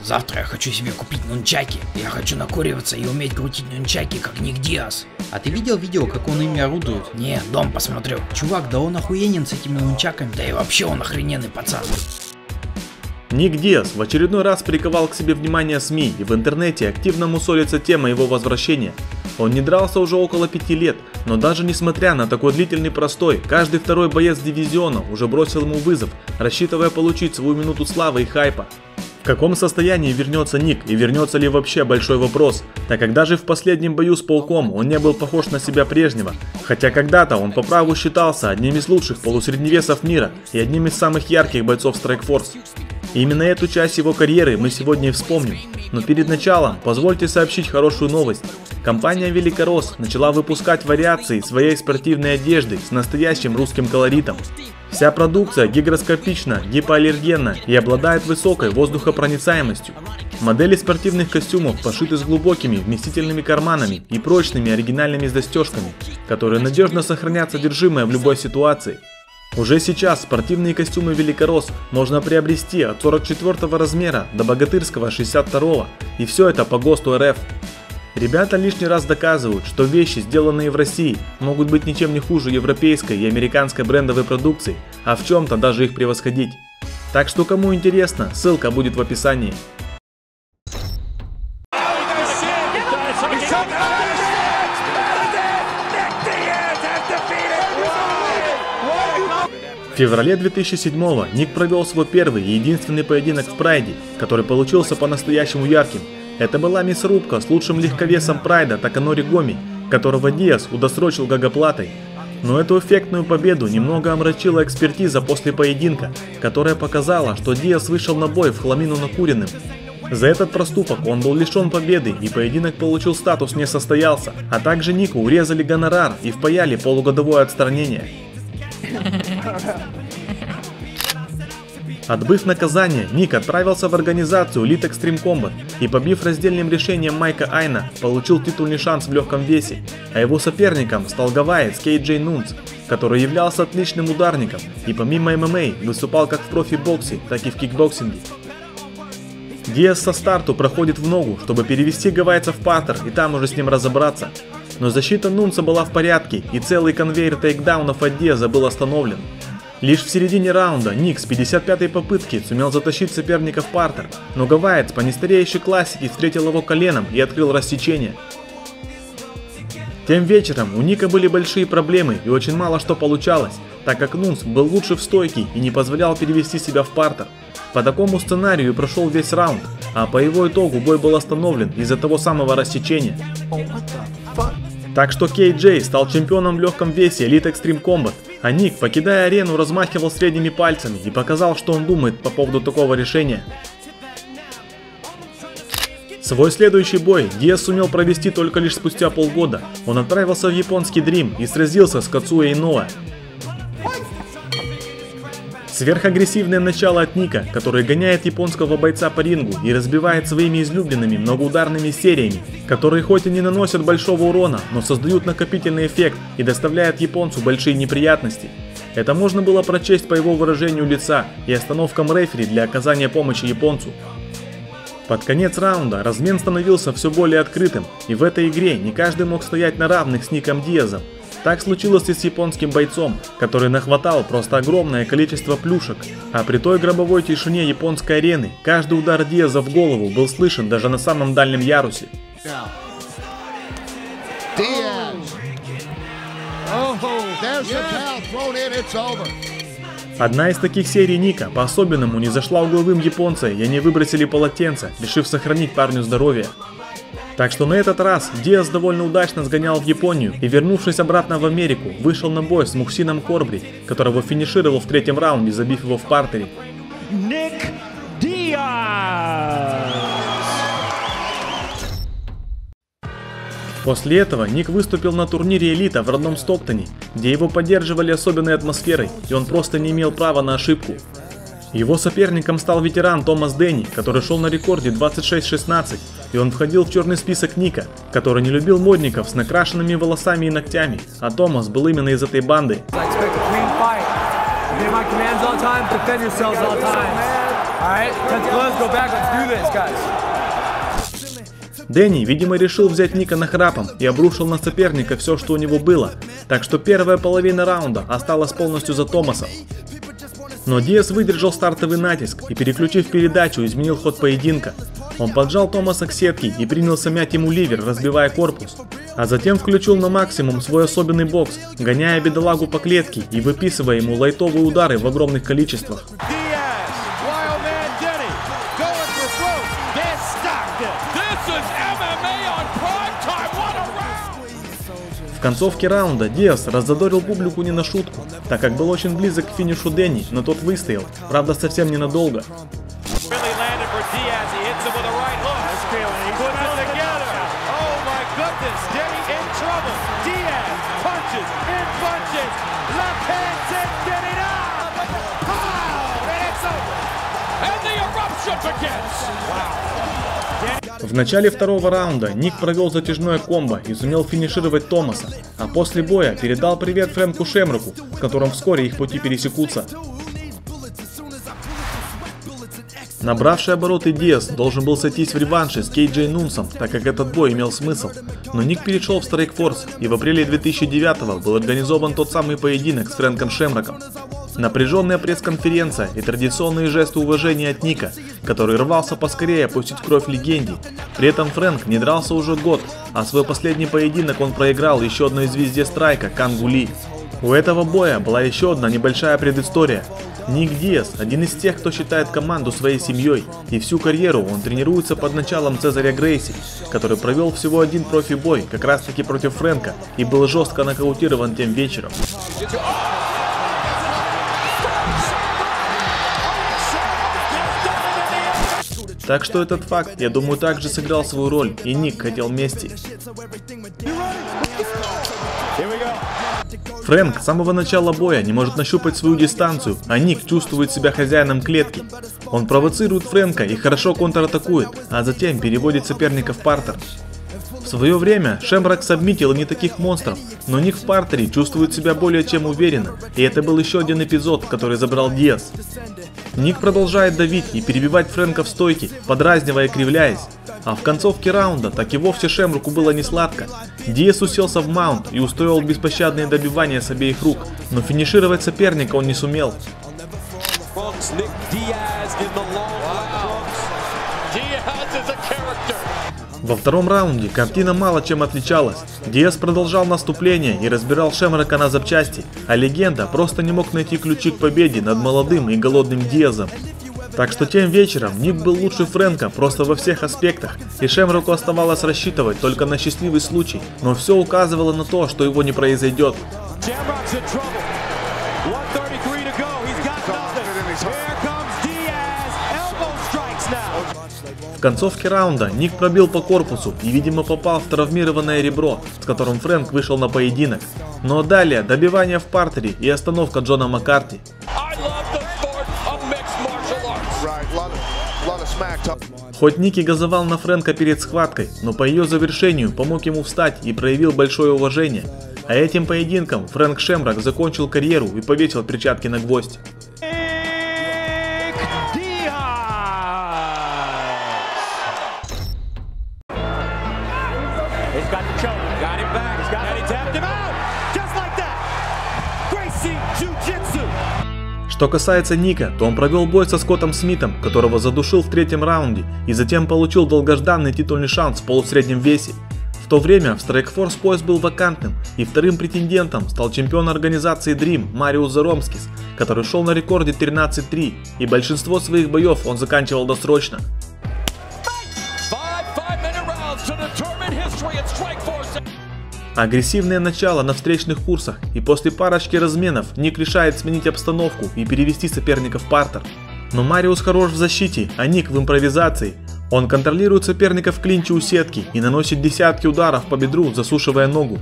Завтра я хочу себе купить нунчаки. Я хочу накуриваться и уметь крутить нунчаки, как Ник Диас. А ты видел видео, как он ими орудует? Не, дом посмотрю. Чувак, да он охуенен с этими нунчаками. Да и вообще он охрененный пацан. Ник Диас в очередной раз приковал к себе внимание СМИ, и в интернете активно мусолится тема его возвращения. Он не дрался уже около 5 лет, но даже несмотря на такой длительный простой, каждый второй боец дивизиона уже бросил ему вызов, рассчитывая получить свою минуту славы и хайпа. В каком состоянии вернется Ник и вернется ли вообще, большой вопрос, так как даже в последнем бою с Пауком он не был похож на себя прежнего, хотя когда-то он по праву считался одним из лучших полусредневесов мира и одним из самых ярких бойцов Strikeforce. И именно эту часть его карьеры мы сегодня и вспомним. Но перед началом позвольте сообщить хорошую новость. Компания Великоросс начала выпускать вариации своей спортивной одежды с настоящим русским колоритом. Вся продукция гигроскопична, гипоаллергенна и обладает высокой воздухопроницаемостью. Модели спортивных костюмов пошиты с глубокими вместительными карманами и прочными оригинальными застежками, которые надежно сохранят содержимое в любой ситуации. Уже сейчас спортивные костюмы Великоросс можно приобрести от 44 размера до богатырского 62, и все это по ГОСТу РФ. Ребята лишний раз доказывают, что вещи, сделанные в России, могут быть ничем не хуже европейской и американской брендовой продукции, а в чем-то даже их превосходить. Так что кому интересно, ссылка будет в описании. В феврале 2007-го Ник провел свой первый и единственный поединок в Прайде, который получился по-настоящему ярким. Это была мясорубка с лучшим легковесом Прайда Таканори Гоми, которого Диас удосрочил гагоплатой. Но эту эффектную победу немного омрачила экспертиза после поединка, которая показала, что Диас вышел на бой в хламину накуренным. За этот проступок он был лишен победы, и поединок получил статус «не состоялся», а также Нику урезали гонорар и впаяли полугодовое отстранение. Отбыв наказание, Ник отправился в организацию Elite Extreme Combat и, побив раздельным решением Майка Айна, получил титульный шанс в легком весе, а его соперником стал гавайец Кей-Джей Нунс, который являлся отличным ударником и помимо ММА выступал как в профи-боксе, так и в кикбоксинге. Диас со старту проходит в ногу, чтобы перевести гавайца в партер и там уже с ним разобраться. Но защита Нунса была в порядке, и целый конвейер тейкдаунов от Диаса был остановлен. Лишь в середине раунда Ник с 55-й попытки сумел затащить соперника в партер, но гавайец по нестареющей классике встретил его коленом и открыл рассечение. Тем вечером у Ника были большие проблемы и очень мало что получалось, так как Нунс был лучше в стойке и не позволял перевести себя в партер. По такому сценарию прошел весь раунд, а по его итогу бой был остановлен из-за того самого рассечения. Так что Кей-Джей стал чемпионом в легком весе Elite Extreme Combat, а Ник, покидая арену, размахивал средними пальцами и показал, что он думает по поводу такого решения. Свой следующий бой Диас сумел провести только лишь спустя полгода. Он отправился в японский Dream и сразился с Кацуэ Иноуэ. Сверхагрессивное начало от Ника, который гоняет японского бойца по рингу и разбивает своими излюбленными многоударными сериями, которые хоть и не наносят большого урона, но создают накопительный эффект и доставляют японцу большие неприятности. Это можно было прочесть по его выражению лица и остановкам рефери для оказания помощи японцу. Под конец раунда размен становился все более открытым, и в этой игре не каждый мог стоять на равных с Ником Диасом. Так случилось и с японским бойцом, который нахватал просто огромное количество плюшек, а при той гробовой тишине японской арены каждый удар Диаса в голову был слышен даже на самом дальнем ярусе. Одна из таких серий Ника по-особенному не зашла угловым японца, и они выбросили полотенце, решив сохранить парню здоровье. Так что на этот раз Диас довольно удачно сгонял в Японию и, вернувшись обратно в Америку, вышел на бой с Мухсином Корбри, которого финишировал в третьем раунде, забив его в партере. Ник Диас! После этого Ник выступил на турнире Элита в родном Стоктоне, где его поддерживали особенной атмосферой, и он просто не имел права на ошибку. Его соперником стал ветеран Томас Дэнни, который шел на рекорде 26-16, и он входил в черный список Ника, который не любил модников с накрашенными волосами и ногтями, а Томас был именно из этой банды. Дэнни, видимо, решил взять Ника нахрапом и обрушил на соперника все, что у него было, так что первая половина раунда осталась полностью за Томасом. Но Диас выдержал стартовый натиск и, переключив передачу, изменил ход поединка. Он поджал Томаса к сетке и принялся мять ему ливер, разбивая корпус. А затем включил на максимум свой особенный бокс, гоняя бедолагу по клетке и выписывая ему лайтовые удары в огромных количествах. В концовке раунда Диас раззадорил публику не на шутку, так как был очень близок к финишу Дэнни, но тот выстоял, правда совсем ненадолго. В начале второго раунда Ник провел затяжное комбо и сумел финишировать Томаса, а после боя передал привет Фрэнку Шемроку, с которым вскоре их пути пересекутся. Набравший обороты Диас должен был сойтись в реванше с Кейджей Нунсом, так как этот бой имел смысл, но Ник перешел в Страйкфорс, и в апреле 2009 был организован тот самый поединок с Фрэнком Шемроком. Напряженная пресс-конференция и традиционные жесты уважения от Ника, который рвался поскорее пустить кровь легенде. При этом Фрэнк не дрался уже год, а свой последний поединок он проиграл еще одной звезде страйка Кангу Ли. У этого боя была еще одна небольшая предыстория. Ник Диас – один из тех, кто считает команду своей семьей, и всю карьеру он тренируется под началом Цезаря Грейси, который провел всего один профи-бой как раз таки против Фрэнка и был жестко нокаутирован тем вечером. Так что этот факт, я думаю, также сыграл свою роль, и Ник хотел мести. Фрэнк с самого начала боя не может нащупать свою дистанцию, а Ник чувствует себя хозяином клетки. Он провоцирует Фрэнка и хорошо контратакует, а затем переводит соперника в партер. В свое время Шемрок сабмитил не таких монстров, но Ник в партере чувствует себя более чем уверенно, и это был еще один эпизод, который забрал Диас. Ник продолжает давить и перебивать Фрэнка в стойке, подразнивая и кривляясь. А в концовке раунда так и вовсе Шемроку было не сладко. Диас уселся в маунт и устроил беспощадные добивания с обеих рук, но финишировать соперника он не сумел. Во втором раунде картина мало чем отличалась. Диас продолжал наступление и разбирал Шемрока на запчасти, а легенда просто не мог найти ключи к победе над молодым и голодным Диасом. Так что тем вечером Ник был лучше Фрэнка просто во всех аспектах, и Шемроку оставалось рассчитывать только на счастливый случай, но все указывало на то, что его не произойдет. В концовке раунда Ник пробил по корпусу и, видимо, попал в травмированное ребро, с которым Фрэнк вышел на поединок. Но далее добивание в партере и остановка Джона Маккарти. Хоть Ник и газовал на Фрэнка перед схваткой, но по ее завершению помог ему встать и проявил большое уважение. А этим поединком Фрэнк Шемрок закончил карьеру и повесил перчатки на гвоздь. Что касается Ника, то он провел бой со Скоттом Смитом, которого задушил в третьем раунде, и затем получил долгожданный титульный шанс в полусреднем весе. В то время в Страйкфорс пояс был вакантным, и вторым претендентом стал чемпион организации Dream Мариус Заромскис, который шел на рекорде 13-3, и большинство своих боев он заканчивал досрочно. Агрессивное начало на встречных курсах, и после парочки разменов Ник решает сменить обстановку и перевести соперника в партер. Но Мариус хорош в защите, а Ник в импровизации. Он контролирует соперника в клинче у сетки и наносит десятки ударов по бедру, засушивая ногу.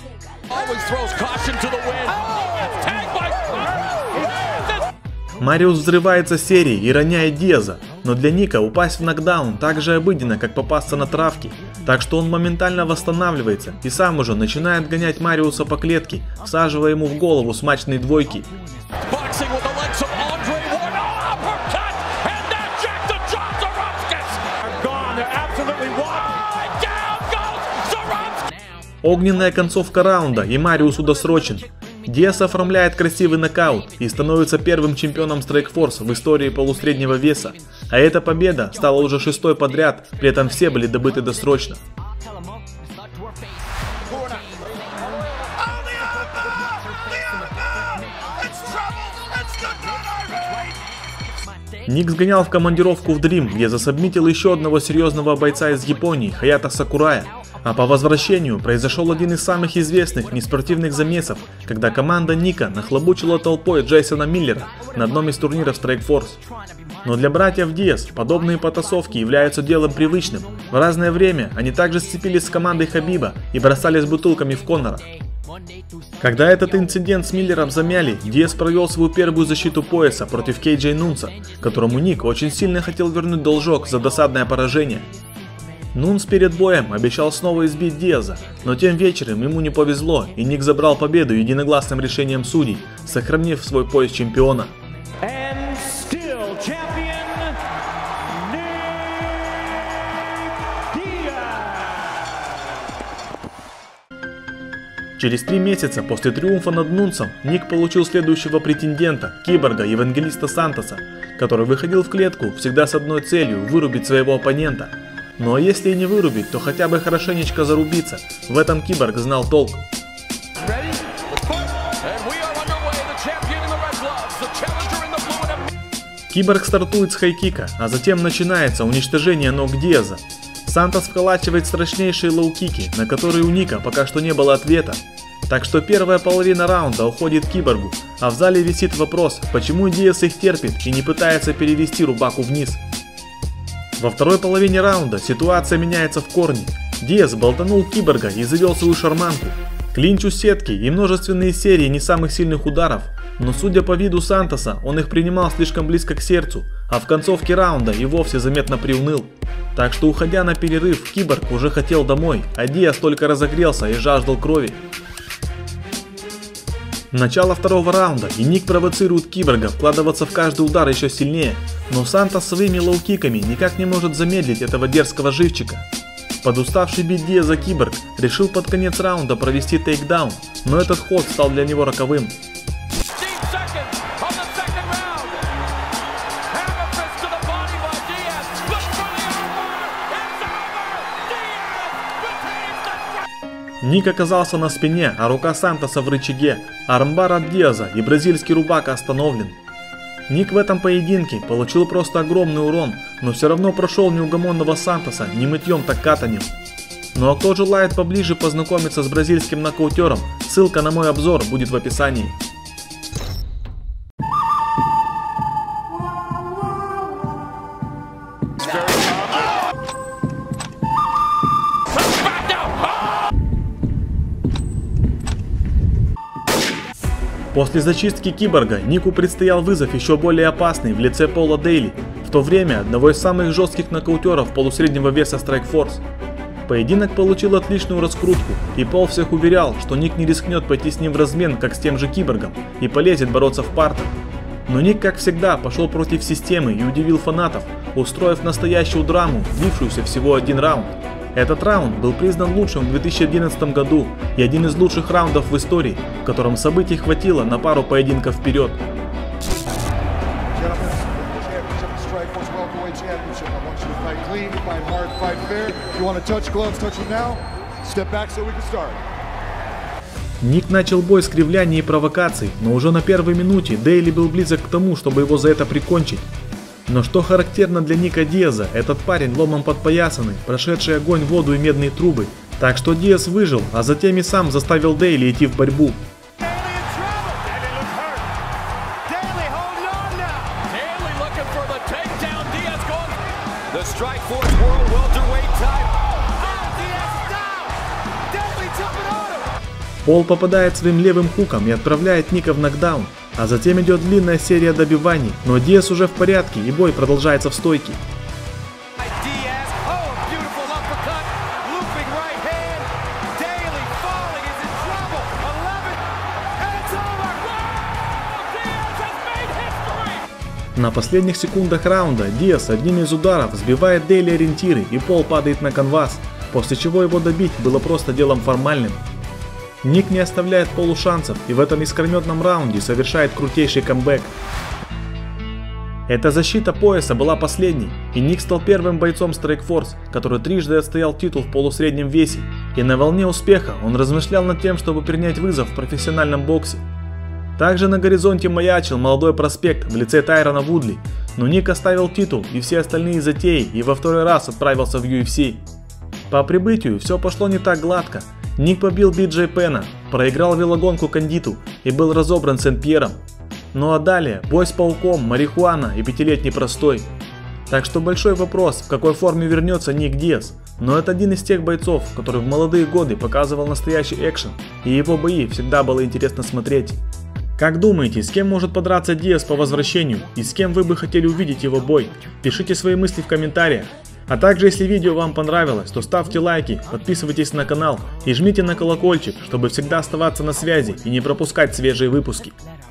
Мариус взрывается серией и роняет Диаза, но для Ника упасть в нокдаун так же обыденно, как попасться на травки, так что он моментально восстанавливается и сам уже начинает гонять Мариуса по клетке, всаживая ему в голову смачные двойки. Огненная концовка раунда, и Мариусу досрочен. Диас оформляет красивый нокаут и становится первым чемпионом Strikeforce в истории полусреднего веса, а эта победа стала уже 6-й подряд, при этом все были добыты досрочно. Ник сгонял в командировку в Dream, где засабмитил еще одного серьезного бойца из Японии, Хаята Сакурая. А по возвращению произошел один из самых известных неспортивных замесов, когда команда Ника нахлобучила толпой Джейсона Миллера на одном из турниров Strikeforce. Но для братьев Диас подобные потасовки являются делом привычным. В разное время они также сцепились с командой Хабиба и бросались бутылками в Конора. Когда этот инцидент с Миллером замяли, Диас провел свою первую защиту пояса против Кейджей Нунса, которому Ник очень сильно хотел вернуть должок за досадное поражение. Нунс перед боем обещал снова избить Диаза, но тем вечером ему не повезло, и Ник забрал победу единогласным решением судей, сохранив свой пояс чемпиона. Через 3 месяца после триумфа над Нунсом Ник получил следующего претендента, киборга Евангелиста Сантоса, который выходил в клетку всегда с одной целью – вырубить своего оппонента. Ну а если и не вырубить, то хотя бы хорошенечко зарубиться, в этом киборг знал толк. Киборг стартует с хайкика, а затем начинается уничтожение ног Диаза. Сантос вколачивает страшнейшие лоу-кики, на которые у Ника пока что не было ответа. Так что первая половина раунда уходит киборгу, а в зале висит вопрос, почему Диас их терпит и не пытается перевести рубаку вниз. Во второй половине раунда ситуация меняется в корне. Диас болтанул киборга и завел свою шарманку. Клинч у сетки и множественные серии не самых сильных ударов, но судя по виду Сантоса, он их принимал слишком близко к сердцу, а в концовке раунда и вовсе заметно приуныл. Так что, уходя на перерыв, киборг уже хотел домой, а Диас только разогрелся и жаждал крови. Начало второго раунда, и Ник провоцирует киборга вкладываться в каждый удар еще сильнее, но Сантос своими лоу-киками никак не может замедлить этого дерзкого живчика. Подуставший бить Диаза киборг решил под конец раунда провести тейкдаун, но этот ход стал для него роковым. Ник оказался на спине, а рука Сантоса в рычаге, армбар от Диаза и бразильский рубака остановлен. Ник в этом поединке получил просто огромный урон, но все равно прошел неугомонного Сантоса не мытьем, так катанем. Ну а кто желает поближе познакомиться с бразильским нокаутером, ссылка на мой обзор будет в описании. После зачистки киборга Нику предстоял вызов еще более опасный в лице Пола Дейли, в то время одного из самых жестких нокаутеров полусреднего веса Strikeforce. Поединок получил отличную раскрутку, и Пол всех уверял, что Ник не рискнет пойти с ним в размен, как с тем же киборгом, и полезет бороться в партер. Но Ник, как всегда, пошел против системы и удивил фанатов, устроив настоящую драму, длившуюся всего один раунд. Этот раунд был признан лучшим в 2011 году и один из лучших раундов в истории, в котором событий хватило на пару поединков вперед. Ник начал бой с кривляний и провокаций, но уже на первой минуте Дейли был близок к тому, чтобы его за это прикончить. Но что характерно для Ника Диаза, этот парень ломом подпоясанный, прошедший огонь, воду и медные трубы. Так что Диас выжил, а затем и сам заставил Дейли идти в борьбу. Пол попадает своим левым хуком и отправляет Ника в нокдаун, а затем идет длинная серия добиваний, но Диас уже в порядке и бой продолжается в стойке. На последних секундах раунда Диас одним из ударов сбивает Дейли ориентиры и Пол падает на канвас, после чего его добить было просто делом формальным. Ник не оставляет полушансов и в этом искрометном раунде совершает крутейший камбэк. Эта защита пояса была последней, и Ник стал первым бойцом Strikeforce, который трижды отстоял титул в полусреднем весе, и на волне успеха он размышлял над тем, чтобы принять вызов в профессиональном боксе. Также на горизонте маячил молодой проспект в лице Тайрона Вудли, но Ник оставил титул и все остальные затеи и во второй раз отправился в UFC. По прибытию все пошло не так гладко. Ник побил Би-Джей Пена, проиграл велогонку Кандиту и был разобран Сен-Пьером. Ну а далее бой с пауком, марихуана и пятилетний простой. Так что большой вопрос, в какой форме вернется Ник Диас. Но это один из тех бойцов, который в молодые годы показывал настоящий экшен, и его бои всегда было интересно смотреть. Как думаете, с кем может подраться Диас по возвращению и с кем вы бы хотели увидеть его бой? Пишите свои мысли в комментариях. А также, если видео вам понравилось, то ставьте лайки, подписывайтесь на канал и жмите на колокольчик, чтобы всегда оставаться на связи и не пропускать свежие выпуски.